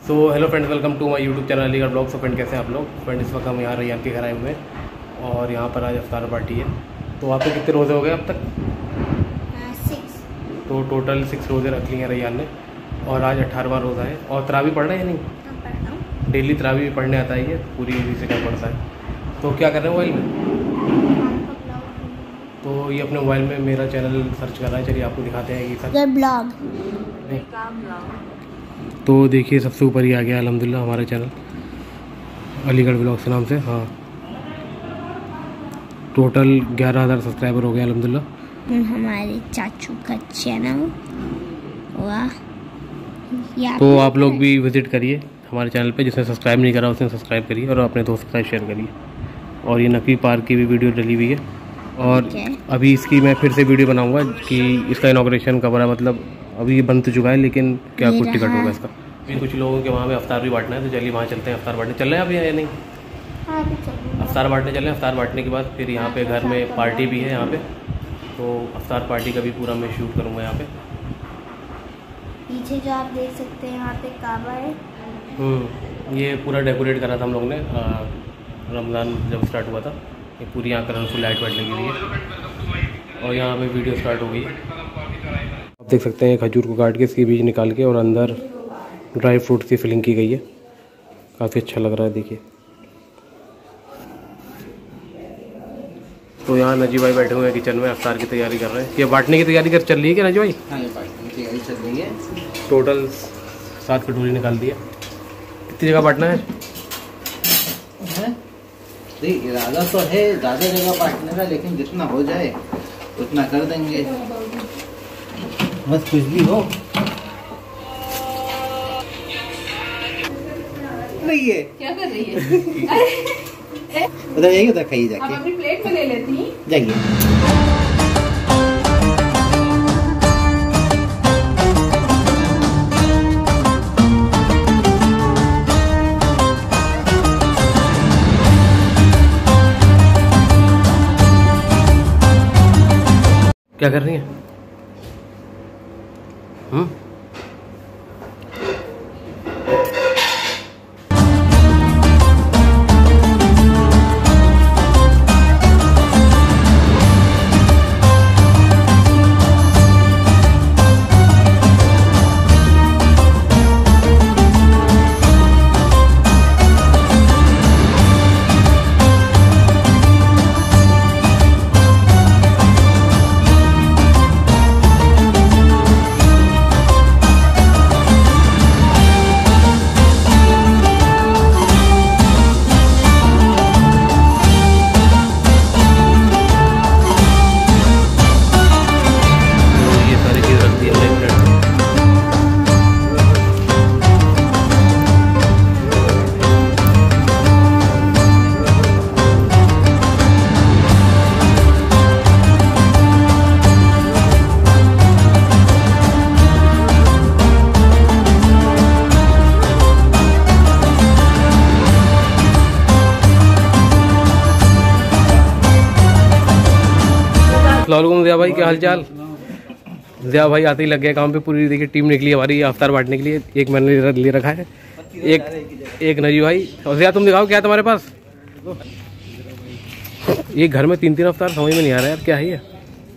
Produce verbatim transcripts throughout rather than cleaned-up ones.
So hello friends, welcome to my YouTube channel Aligarh blog. So friend कैसे हैं आप लोग? फ्रेंड इस वक्त हम यहाँ रैयान के घर आए हुए हैं और यहाँ पर आज अफ्तार पार्टी है। तो आपके कितने रोज़े हो गए अब तक? सिक्स। तो टोटल सिक्स रोज़े रख लिए हैं रैयान ने और आज अट्ठारहवां रोज़ा है। और तरावी पढ़ रहे हैं या नहीं? डेली तरावी भी पढ़ने आता है, ये पूरी इसी से पढ़ता है। तो क्या कर रहे हैं मोबाइल में? तो ये अपने मोबाइल में मेरा चैनल सर्च कर रहा है। चलिए आपको दिखाते हैं कि सर्च ब्लॉग। तो देखिए सबसे ऊपर ही आ गया अल्हम्दुलिल्लाह हमारा चैनल अलीगढ़ ब्लॉग के नाम से। हाँ, टोटल ग्यारह हज़ार सब्सक्राइबर हो गए अल्हम्दुलिल्लाह हमारे चाचू का चैनल। वाह। तो आप लोग भी विजिट करिए हमारे चैनल पे। जिसने सब्सक्राइब नहीं करा उसने सब्सक्राइब करिए और अपने दोस्त के साथ शेयर करिए। और ये नकवी पार्क की भी वीडियो डली हुई है और अभी इसकी मैं फिर से वीडियो बनाऊंगा कि इसका इनॉग्रेशन कब रहा। मतलब अभी ये बन तो चुका है लेकिन क्या कुछ टिकट होगा इसका। फिर कुछ लोगों के वहाँ पे अफ्तार भी बांटना है, तो चलिए वहाँ चलते हैं। अफ्तार बांटने चल रहे हैं अभी या नहीं? अफ्तार बांटने चल रहे हैं। अफ्तार बांटने के बाद फिर यहाँ पे घर में पार्टी भी है यहाँ पे, तो अफ्तार पार्टी का भी पूरा मैं शूट करूँगा यहाँ पे। पीछे जो आप देख सकते हैं यहाँ पे काबा है। हम्म ये पूरा डेकोरेट करा था हम लोगों ने रमज़ान जब स्टार्ट हुआ था। ये पूरी यहाँ कलरफुल लाइट वाइट लगी हुई है और यहाँ पे वीडियो स्टार्ट हो गई है। आप देख सकते हैं खजूर को काट के इसके बीज निकाल के और अंदर ड्राई फ्रूट की फिलिंग की गई है। काफ़ी अच्छा लग रहा है, देखिए। तो यहाँ नजी भाई बैठे हुए हैं किचन में, अफ्तार की तैयारी कर रहे हैं। ये बांटने की तैयारी कर चल रही है क्या नजी भाई? हाँ, ये बांटने की तैयारी चल रही है। टोटल सात कटोरी निकाल दी है। कितनी जगह बांटना है? इरादा तो है ज़्यादा जगह बांटने का, लेकिन जितना हो जाए उतना कर देंगे, बस कुछ भी हो। नहीं है क्या कर रही है? उधर जाइए, उधर खाइए जाके। आप अपनी प्लेट में ले लेती जाइए। क्या कर रही हैं? हम्म अस्सलामुअलैकुम ज़िया भाई, क्या हाल चाल? ज़िया भाई आते ही लग गए काम पे। पूरी देखिए टीम निकली हमारी अफ्तार बांटने के लिए। एक मैंने ले रखा है, एक एक नजी भाई। और ज़िया तुम दिखाओ क्या है तुम्हारे पास? एक घर में तीन तीन अफ्तार, समझ में नहीं आ रहा है यार क्या है ये।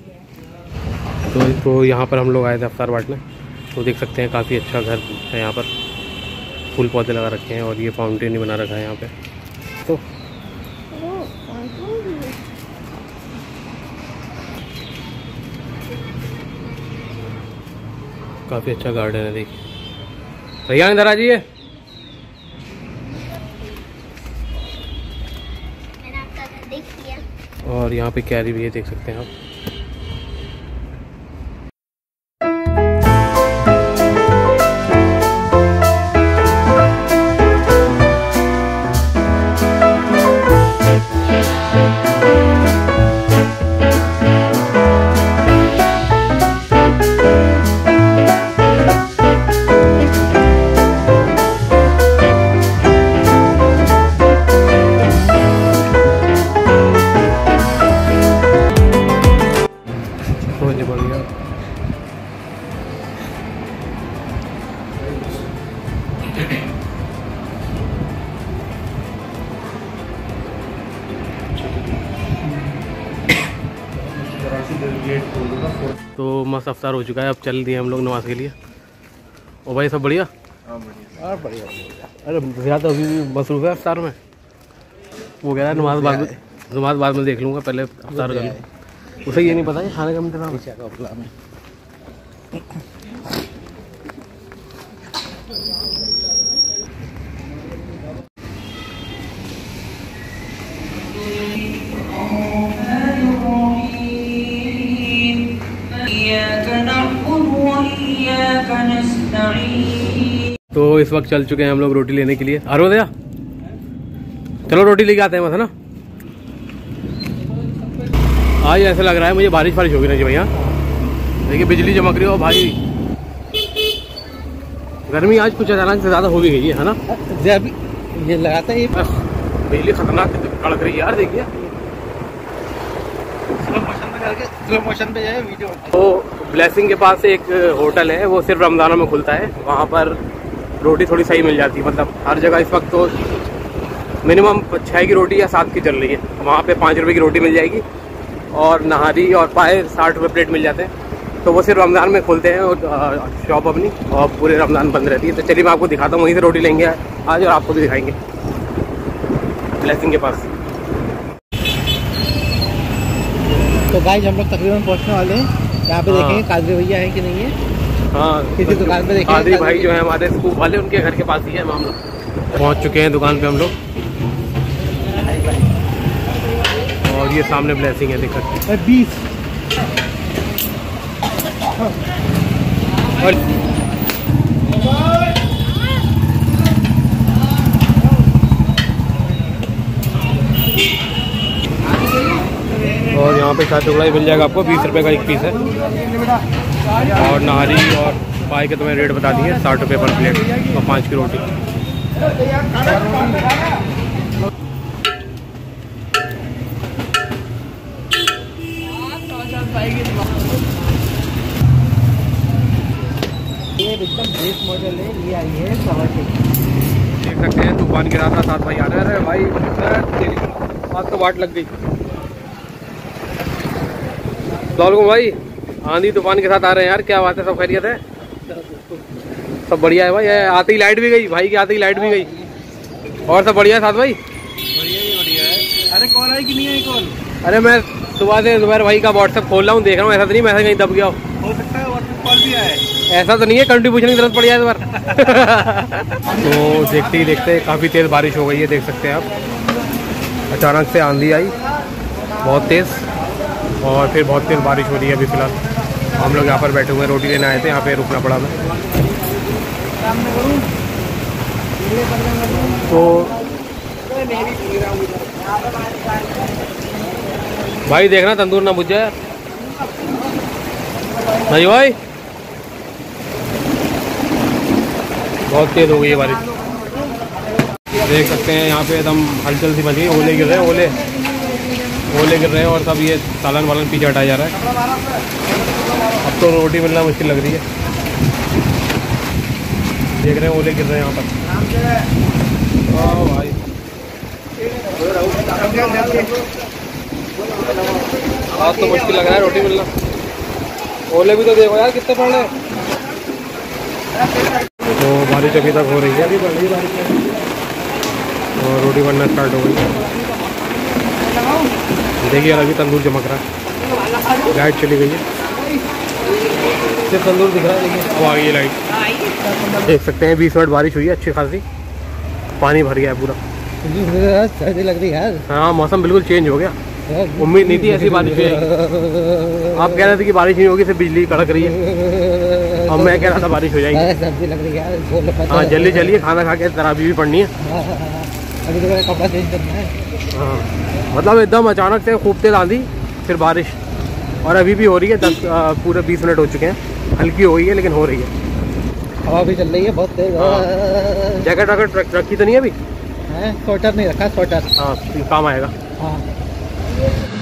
तो तो यहाँ पर हम लोग आए थे अफ्तार बांटने। तो देख सकते हैं काफ़ी अच्छा घर है यहाँ पर, फूल पौधे लगा रखे हैं और ये फाउंटेन ही बना रखा है यहाँ पे। तो काफ़ी अच्छा गार्डन है, देखिए। भैया इधर आ जाइए। मैंने आपका घर देख लिया। और यहाँ पे कैरी भी है, देख सकते हैं आप। तो मस्त अफ्तार हो चुका है, अब चल दिए हम लोग नमाज के लिए। ओ भाई सब बढ़िया? हाँ बढ़िया, और बढ़िया बढ़िया। अरे भैया तो अभी भी मसरूफ है अफ्तार में, वो कह रहा है नमाज बाद में, नमाज बाद में देख लूँगा, पहले अफ्तार कर लूँ। उसे ये नहीं पता है खाने का इंतजाम है। तो इस वक्त चल चुके हैं हम लोग रोटी लेने के लिए। आरो दया चलो रोटी लेके आते हैं बस, है ना। आज ऐसा लग रहा है मुझे बारिश बारिश होगी ना जी भैया। देखिए बिजली चमक रही हो भाई, गर्मी आज कुछ अचानक से ज़्यादा हो भी गई है, है ना। जब ये लगाता है ये बस बिजली खतरनाक कड़क रही है यार, देखिए। स्लो मोशन पे करके स्लो मोशन पे जाए वीडियो। तो ब्लेसिंग के पास एक होटल है, वो सिर्फ रमज़ानों में खुलता है, वहाँ पर रोटी थोड़ी सही मिल जाती है। मतलब हर जगह इस वक्त तो मिनिमम छः की रोटी या सात की चल रही है, वहाँ पे पाँच रुपए की रोटी मिल जाएगी और नहारी और पाए साठ रुपये प्लेट मिल जाते हैं। तो वो सिर्फ रमज़ान में खुलते हैं और शॉप अपनी, और पूरे रमज़ान बंद रहती है। तो चलिए मैं आपको दिखाता हूँ, वहीं से रोटी लेंगे आज और आपको भी दिखाएंगे ब्लेसिंग के पास। तो गाइस हम लोग तकरीबन पहुंचने वाले हैं, यहाँ पे हाँ। देखेंगे कादरी भैया है कि नहीं है। हाँ किसी दुकान पे देखेंगे कादरी भाई जो है हमारे स्कूल वाले, उनके घर के पास ही है हम लोग। पहुँच चुके हैं दुकान पे हम लोग, और ये सामने ब्लेसिंग है, देख सकते हैं। बीस और और यहाँ पे शायद टुकड़ा ही मिल जाएगा आपको, बीस रुपए का एक पीस है। और नहारी और पाई के तुम्हें रेट बता दिए, साठ रुपये पर प्लेट और पाँच की रोटी। ये एकदम बेस मॉडल है, ये आई है सवा के। देख सकते हैं तूफान गिरा था, साथ भाई आ रहे हैं भाई, आज तो वाट लग गई। सलामुअलैकुम भाई, आंधी तूफान के साथ आ रहे हैं यार, क्या बात है, सब खैरियत है? सब बढ़िया है भाई। आते ही लाइट भी गई भाई की, आते ही लाइट भी गई। और सब बढ़िया है साथ भाई? बढ़िया ही बढ़िया है। अरे कॉल आई कि नहीं आई कॉल? अरे मैं सुबह से जुबैर भाई का व्हाट्सएप खोल रहा हूँ, देख रहा हूँ, ऐसा तो नहीं मैसेज कहीं दब गया हो? हो सकता है व्हाट्सएप कॉल भी आए। ऐसा तो नहीं है कंट्रीब्यूशन की जरूरत पड़ जाए इस बार? तो देखते ही देखते काफ़ी तेज़ बारिश हो गई है, देख सकते हैं आप। अचानक से आंधी आई बहुत तेज़, और फिर बहुत तेज़ बारिश हो रही है अभी फ़िलहाल। हम लोग यहाँ पर बैठे हुए हैं, रोटी लेने आए थे, यहाँ पे रुकना पड़ा हमें। तो भाई देखना तंदूर ना बुझ जाए। नहीं भाई बहुत तेज़ हो गई है बारिश, देख सकते हैं यहाँ पे एकदम हलचल सी बनी, ओले गिर रहे हैं, ओले ओले गिर रहे हैं, और सब ये सालन वालन पीछे हटाया जा रहा है। अब तो रोटी मिलना मुश्किल लग रही है, देख रहे हैं ओले गिर रहे हैं यहाँ पर। वाह भाई आज तो मुश्किल लग रहा है रोटी मिलना, ओले भी तो देखो यार कितने पड़ रहे हैं। तो बारिश अभी तक हो रही है, अभी बढ़ रही बारिश और रोटी बनना स्टार्ट हो गई। देखिए यार अभी तंदूर चमक रहा है, लाइट चली गई है, सिर्फ तंदूर दिख रहा है। देखिए अब आ गई है लाइट, देख सकते हैं बीस मिनट बारिश हुई है अच्छी खासी, पानी भर गया है पूरा। सर्दी लग रही है। हाँ मौसम बिल्कुल चेंज हो गया, उम्मीद नहीं थी ऐसी बारिश हुई। आप कह रहे थे कि बारिश नहीं होगी, सिर्फ बिजली कड़क रही है, अब मैं कह रहा था बारिश हो जाएगी। सर्दी लग रही है। हाँ जल्दी चलिए, खाना खा के तरावी भी पढ़नी है। अभी तो मेरा कपड़ा चेंज करना है। हाँ मतलब एकदम अचानक से खूब तेज आंधी, फिर बारिश, और अभी भी हो रही है। दस पूरे बीस मिनट हो चुके हैं, हल्की हो गई है लेकिन हो रही है। हवा भी चल रही है बहुत तेज। जैकेट वैकेट रखी तो नहीं अभी? स्वेटर नहीं रखा, स्वेटर हाँ काम आएगा। हाँ